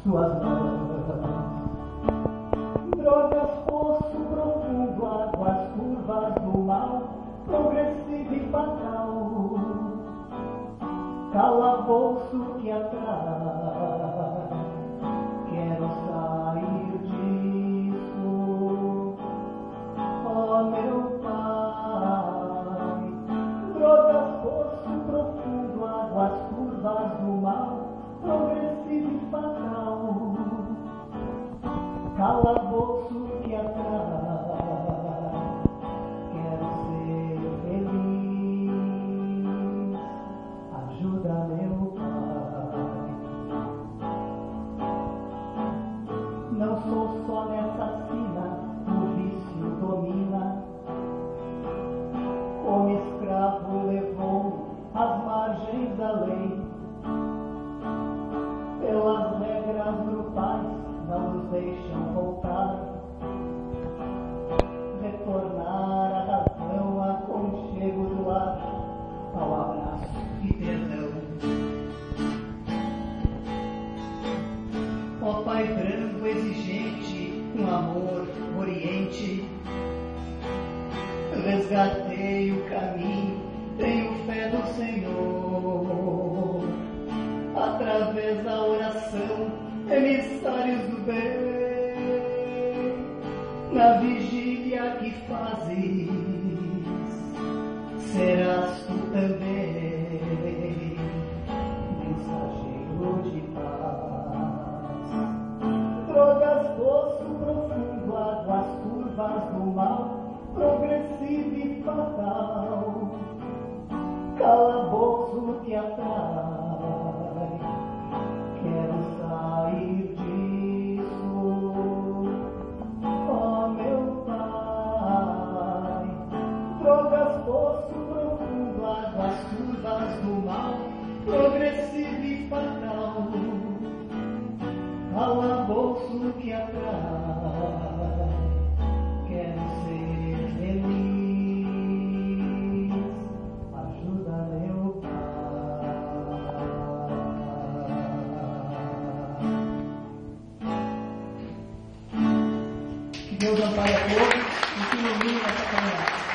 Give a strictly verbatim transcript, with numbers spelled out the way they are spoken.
suas mãos. Drogas, poço profundo, águas curvas do mal, progressivo e fatal, calabouço que atrai. Quero sair disso, ó meu Pai. Drogas, poço profundo, águas curvas do mal, progressivo e fatal, calabouço que atrai. Quero ser feliz, ajuda meu Pai. Não sou só nessa sina, o vício domina. Como escravo levou às margens da lei. Pelas regras grupais não nos deixam voltar, retornar à razão, aconchego do lar, ao abraço e perdão. Ó Pai branco exigente, um amor oriente, resgatei o caminho, tenho fé do Senhor. Através da oração, emissários do bem, na vigília que fazes, serás tu também, mensageiro de paz. Drogas, poço profundo, águas turvas do mal, progressivo e fatal, calabouço que atrai. Quero sair disso, ó meu Pai. Drogas, poço profundo, águas turvas do mal, progressivo e fatal, calabouço que atrai. Quero ser feliz, ajuda meu Pai. Que Deus ampare a todos e que ilumine essa caminhada.